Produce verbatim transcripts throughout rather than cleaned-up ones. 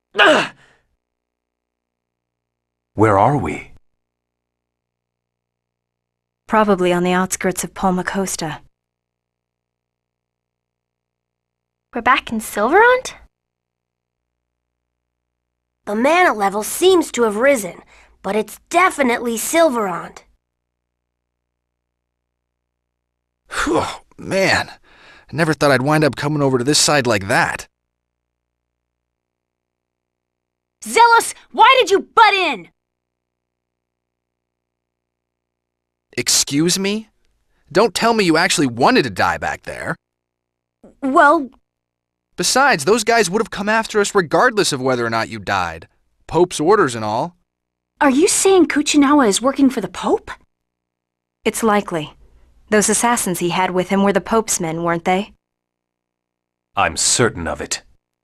Ugh! Where are we? Probably on the outskirts of Palma Costa. We're back in Silverant? The mana level seems to have risen, but it's definitely Silverant. Whew, man. I never thought I'd wind up coming over to this side like that. Zealous, why did you butt in? Excuse me? Don't tell me you actually wanted to die back there. Well... Besides, those guys would have come after us regardless of whether or not you died. Pope's orders and all. Are you saying Kuchinawa is working for the Pope? It's likely. Those assassins he had with him were the Pope's men, weren't they? I'm certain of it.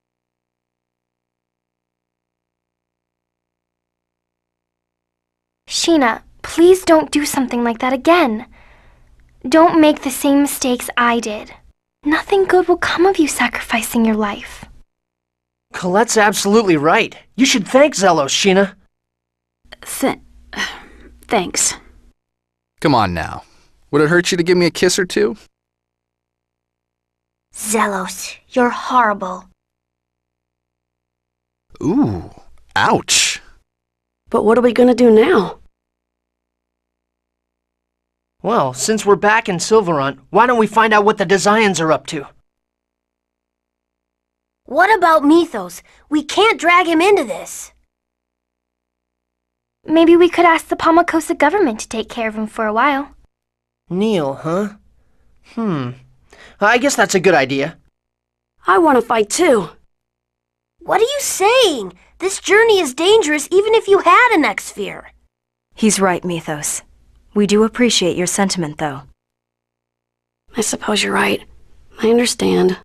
Sheena, please don't do something like that again. Don't make the same mistakes I did. Nothing good will come of you sacrificing your life. Colette's absolutely right. You should thank Zelos, Sheena. Th thanks. Come on now. Would it hurt you to give me a kiss or two? Zelos, you're horrible. Ooh, ouch. But what are we gonna do now? Well, since we're back in Silverant, why don't we find out what the Desians are up to? What about Mythos? We can't drag him into this. Maybe we could ask the Palmacosta government to take care of him for a while. Neil, huh? Hmm. I guess that's a good idea. I want to fight too. What are you saying? This journey is dangerous even if you had an X-Sphere. He's right, Mythos. We do appreciate your sentiment, though. I suppose you're right. I understand.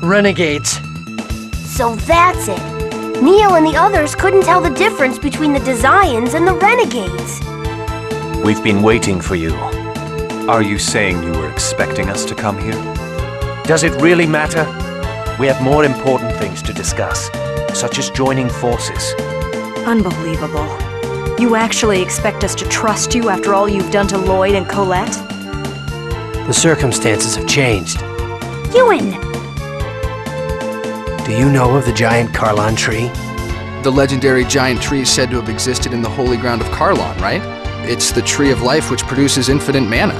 Renegades. So that's it. Neo and the others couldn't tell the difference between the Desians and the Renegades. We've been waiting for you. Are you saying you were expecting us to come here? Does it really matter? We have more important things to discuss, such as joining forces. Unbelievable. You actually expect us to trust you after all you've done to Lloyd and Colette? The circumstances have changed. Ewan! Do you know of the giant Carlon tree? The legendary giant tree is said to have existed in the holy ground of Carlon, right? It's the tree of life which produces infinite mana.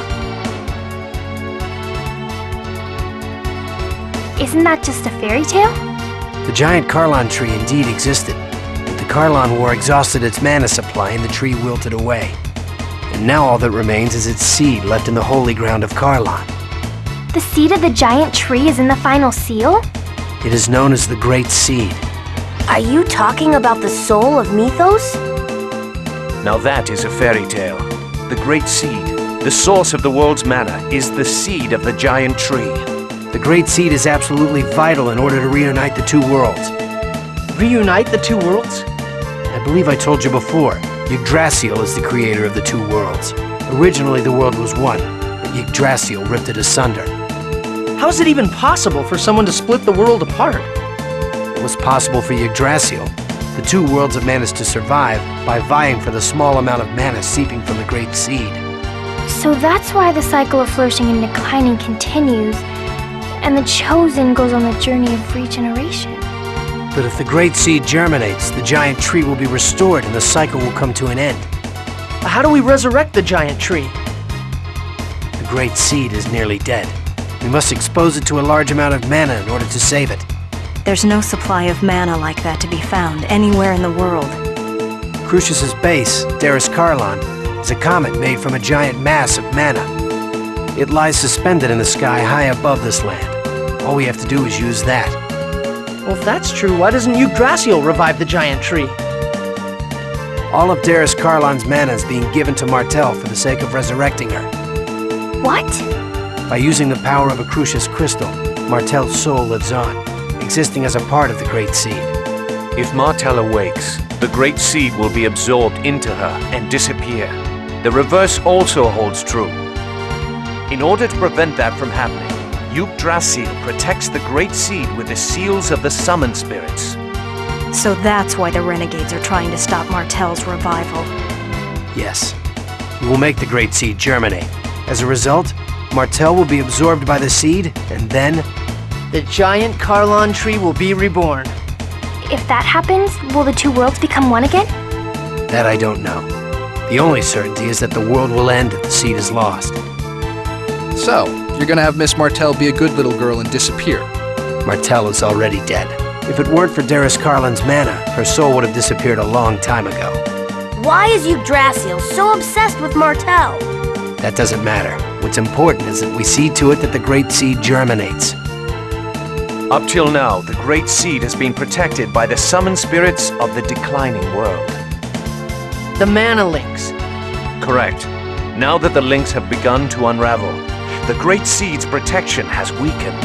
Isn't that just a fairy tale? The giant Carlon tree indeed existed, but the Carlon War exhausted its mana supply and the tree wilted away. And now all that remains is its seed left in the holy ground of Carlon. The seed of the giant tree is in the final seal? It is known as the Great Seed. Are you talking about the soul of Mythos? Now that is a fairy tale. The Great Seed, the source of the world's mana, is the seed of the giant tree. The Great Seed is absolutely vital in order to reunite the two worlds. Reunite the two worlds? I believe I told you before, Yggdrasil is the creator of the two worlds. Originally the world was one, but Yggdrasil ripped it asunder. How is it even possible for someone to split the world apart? It was possible for Yggdrasil. The two worlds have managed to survive by vying for the small amount of mana seeping from the Great Seed. So that's why the cycle of flourishing and declining continues, and the Chosen goes on the journey of regeneration. But if the Great Seed germinates, the giant tree will be restored and the cycle will come to an end. How do we resurrect the giant tree? The Great Seed is nearly dead. We must expose it to a large amount of mana in order to save it. There's no supply of mana like that to be found anywhere in the world. Crucius's base, Darus Carlon, is a comet made from a giant mass of mana. It lies suspended in the sky high above this land. All we have to do is use that. Well, if that's true, why doesn't Yggdrasil revive the giant tree? All of Darus Carlon's mana is being given to Martel for the sake of resurrecting her. What? By using the power of a Crucius crystal, Martel's soul lives on, existing as a part of the Great Seed. If Martel awakes, the Great Seed will be absorbed into her and disappear. The reverse also holds true. In order to prevent that from happening, Yggdrasil protects the Great Seed with the seals of the Summon Spirits. So that's why the Renegades are trying to stop Martel's revival. Yes. We will make the Great Seed germinate. As a result, Martel will be absorbed by the seed, and then the giant Carlon tree will be reborn. If that happens, will the two worlds become one again? That I don't know. The only certainty is that the world will end if the seed is lost. So, you're gonna have Miss Martel be a good little girl and disappear. Martel is already dead. If it weren't for Darus Carlon's mana, her soul would have disappeared a long time ago. Why is Yggdrasil so obsessed with Martel? That doesn't matter. What's important is that we see to it that the Great Seed germinates. Up till now, the Great Seed has been protected by the Summon Spirits of the declining world. The mana links. Correct. Now that the links have begun to unravel, the Great Seed's protection has weakened.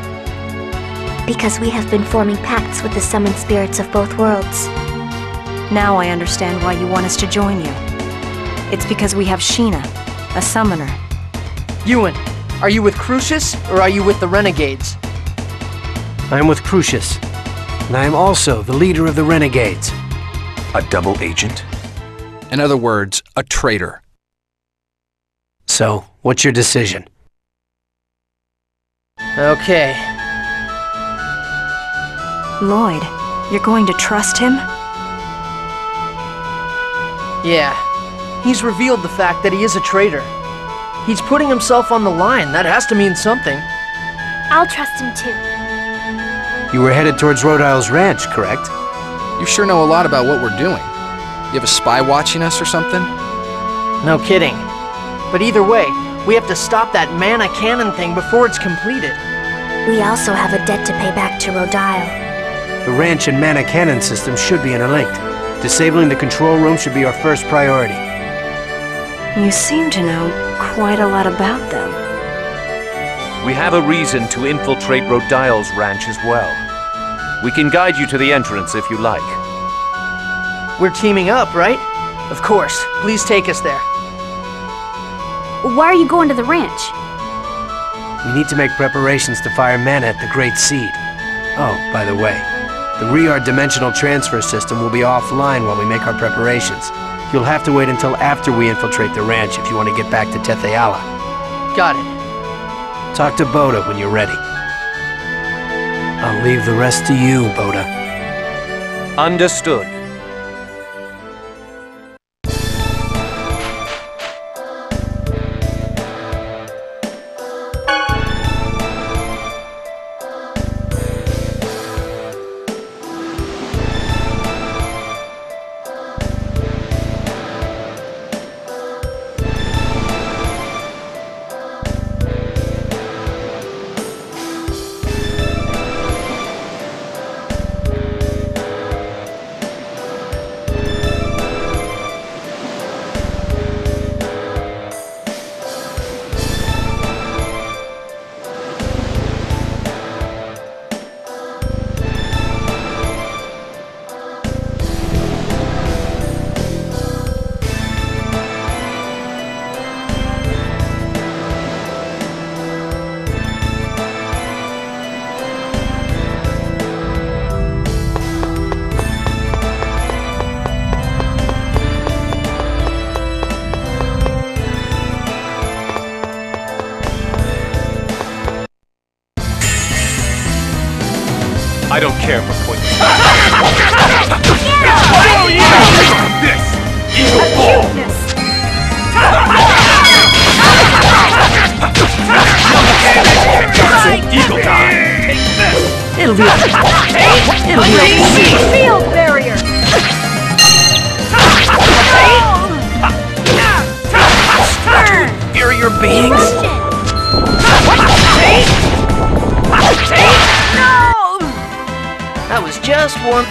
Because we have been forming pacts with the summoned spirits of both worlds. Now I understand why you want us to join you. It's because we have Sheena, a summoner. Ewan, are you with Crucius, or are you with the Renegades? I am with Crucius, and I am also the leader of the Renegades. A double agent? In other words, a traitor. So, what's your decision? Okay. Lloyd, you're going to trust him? Yeah. He's revealed the fact that he is a traitor. He's putting himself on the line. That has to mean something. I'll trust him too. You were headed towards Rhode Isle's ranch, correct? You sure know a lot about what we're doing. You have a spy watching us or something? No kidding. But either way, we have to stop that mana cannon thing before it's completed. We also have a debt to pay back to Rhode Isle. The ranch and mana cannon system should be interlinked. Disabling the control room should be our first priority. You seem to know quite a lot about them. We have a reason to infiltrate Rodile's ranch as well. We can guide you to the entrance if you like. We're teaming up, right? Of course. Please take us there. Why are you going to the ranch? We need to make preparations to fire mana at the Great Seed. Oh, by the way, the Riyard dimensional transfer system will be offline while we make our preparations. You'll have to wait until after we infiltrate the ranch if you want to get back to Tetheala. Got it. Talk to Boda when you're ready. I'll leave the rest to you, Boda. Understood. I don't care for pointless. Oh yeah! This eagle ball. Eagle time. Take this. It'll be. It'll be a field barrier. Inferior beings. That was just one.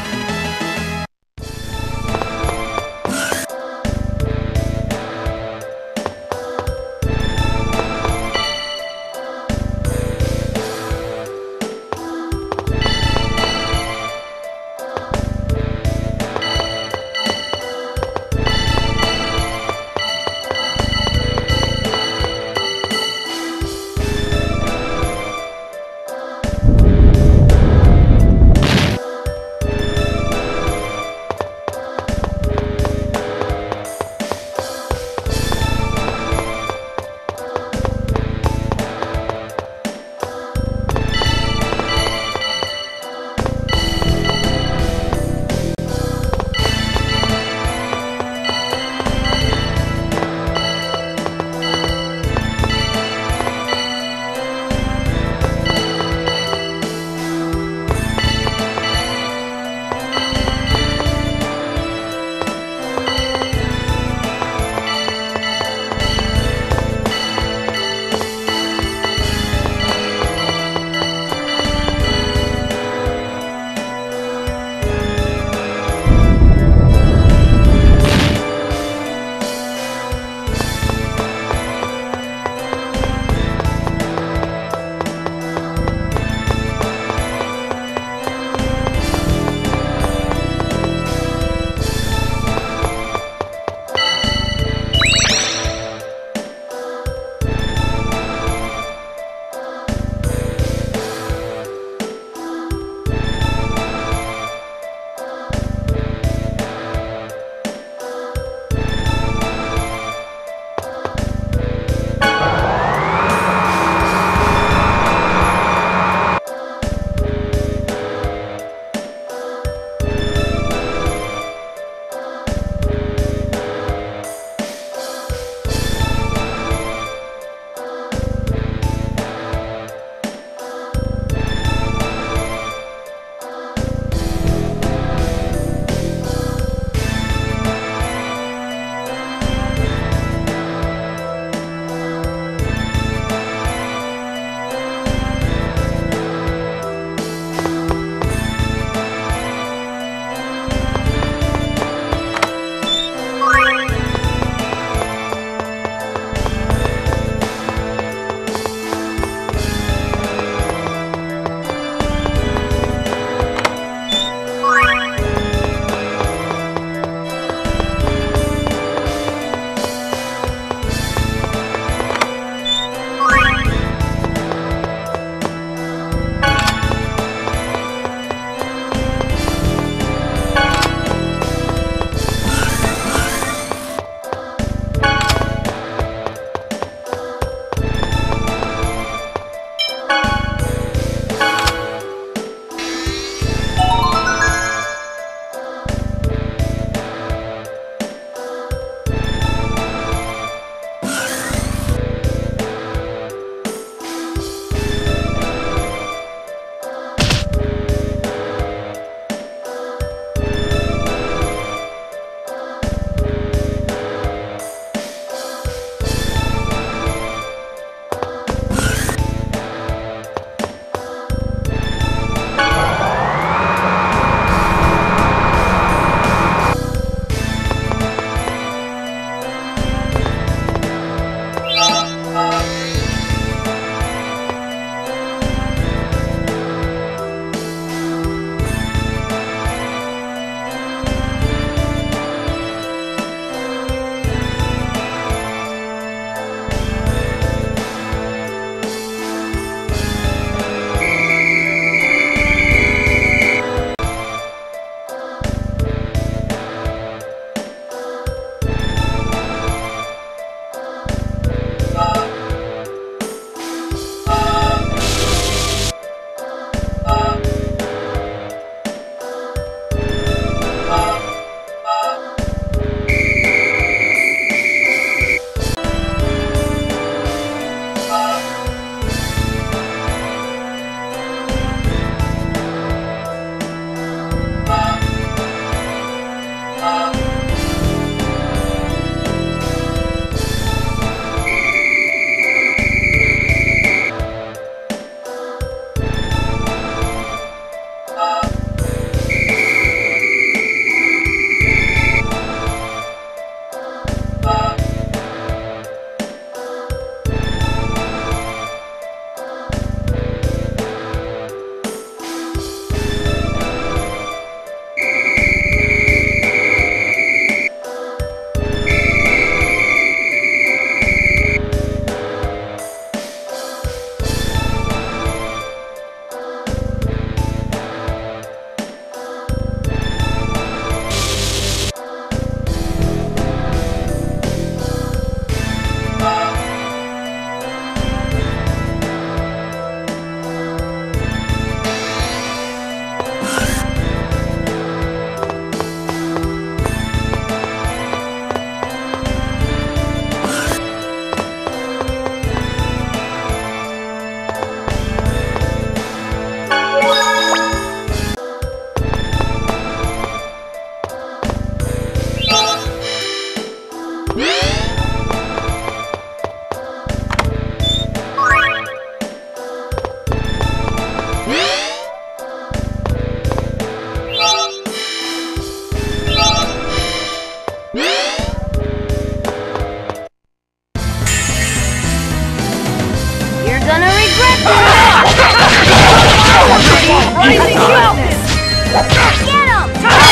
Rising darkness! Get him!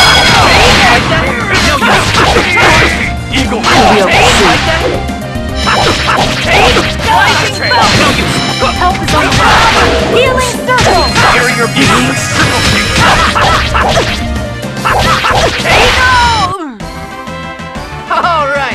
Eagle! Rising falcon! Help is on the way! Healing circle! Barrier beam! All right.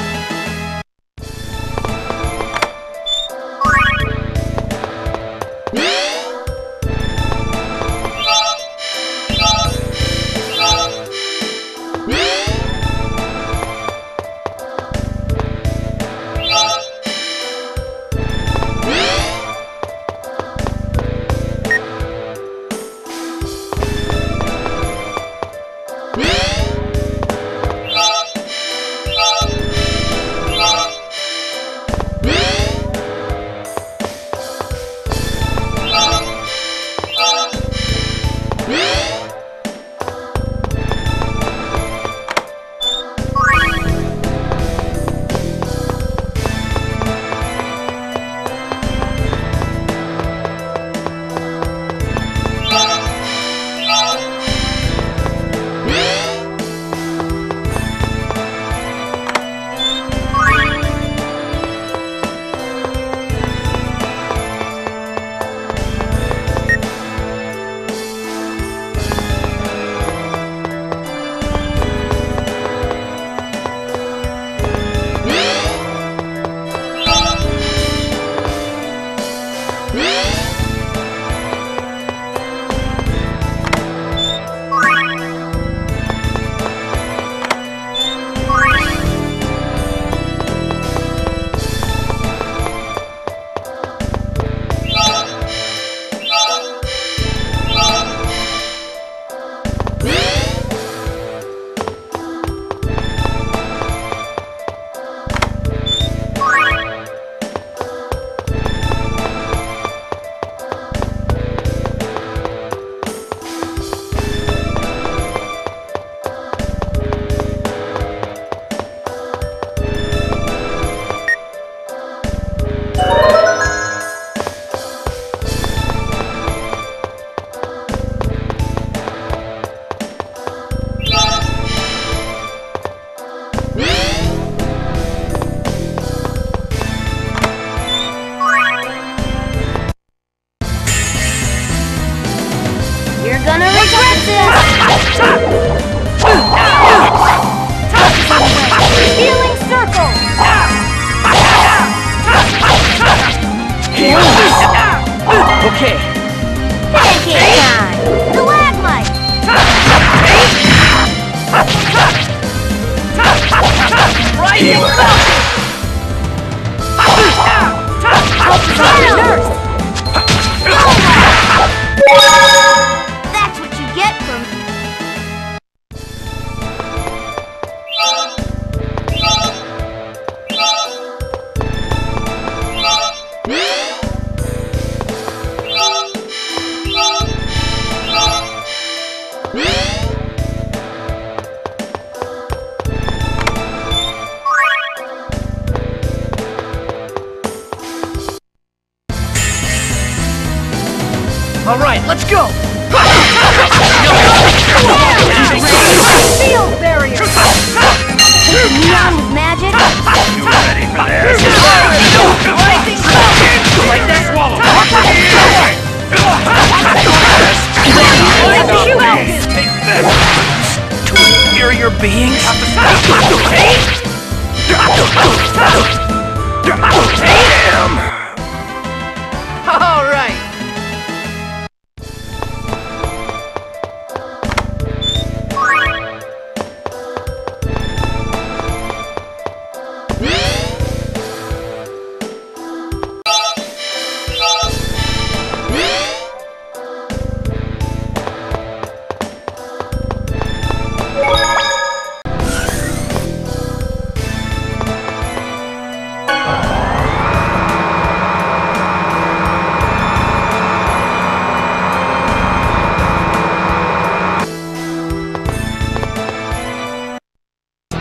Gonna regret this! Healing circle! Okay. Pancake time! Stalagmite! Rising falcon! Nurse! That's what you get from... All right, let's go. Field barrier! None with magic! You ready for this?